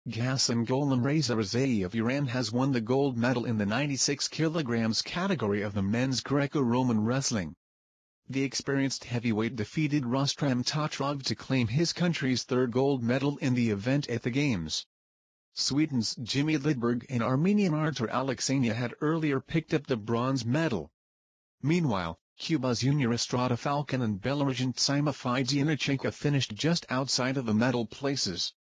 Ghasem Gholamreza Rezaei of Iran has won the gold medal in the 96 kg category of the men's Greco-Roman wrestling. The experienced heavyweight defeated Rustam Tatarov to claim his country's third gold medal in the event at the Games. Sweden's Jimmy Lidberg and Armenian Artur Alexania had earlier picked up the bronze medal. Meanwhile, Cuba's Junior Estrada Falcon and Belarusian Tsima Fidyunachenko finished just outside of the medal places.